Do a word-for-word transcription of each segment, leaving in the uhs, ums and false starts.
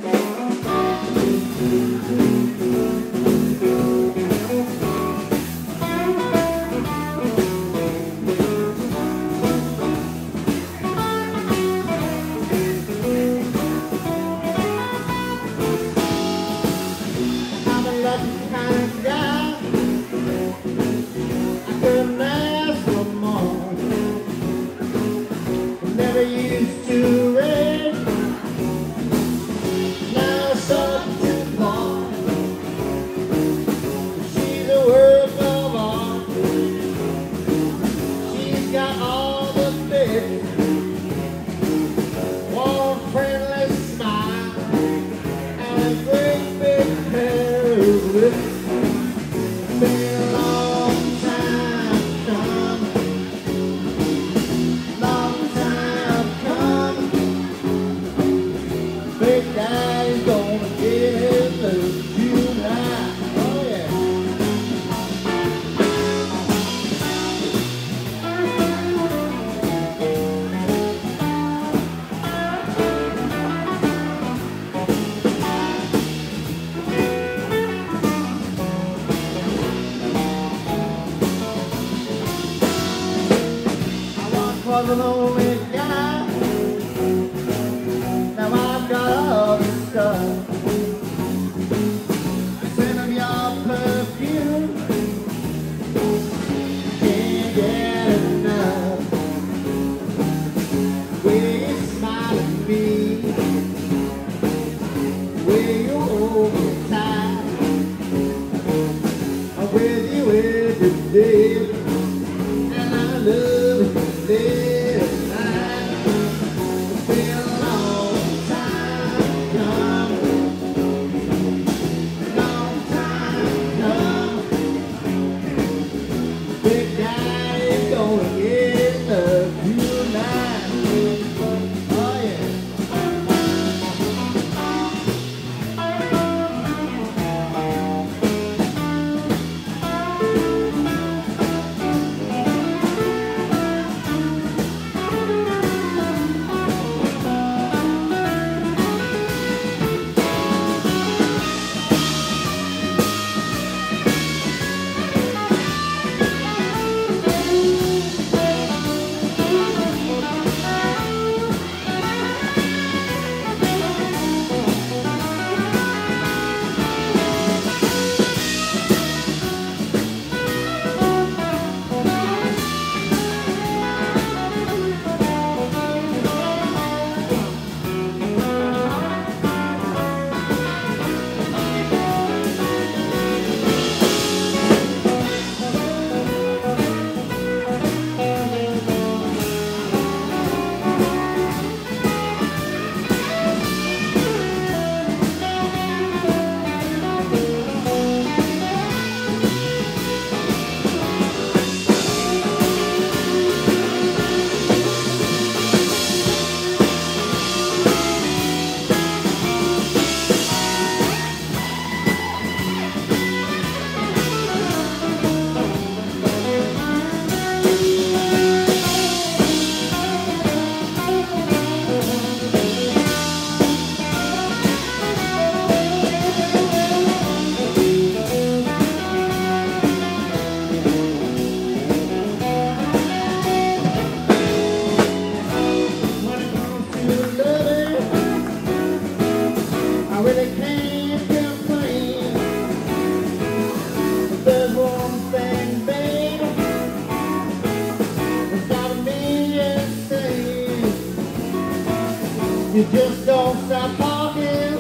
You just don't stop talking,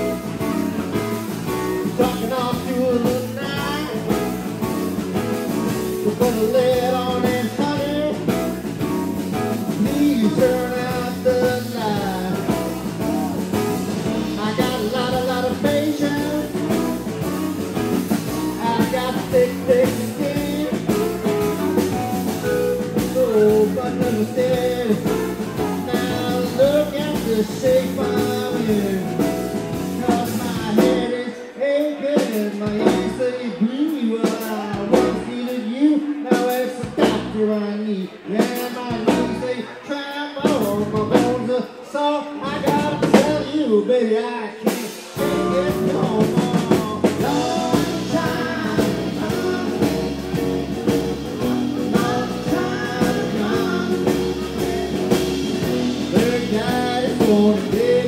talking all through the night. We're gonna let on and honey, please turn out the light. I got a lot, a lot of patience. I got thick, thick skin. So, but never steady. Now look at the shape I'm in. Cause my head is aching, my ears say blue. Well, I once needed you, now it's a doctor I need. Yeah, my knees they tremble, my bones are soft. I gotta tell you, baby, I can't take it no more. Long time coming, long time coming. The guy is gonna get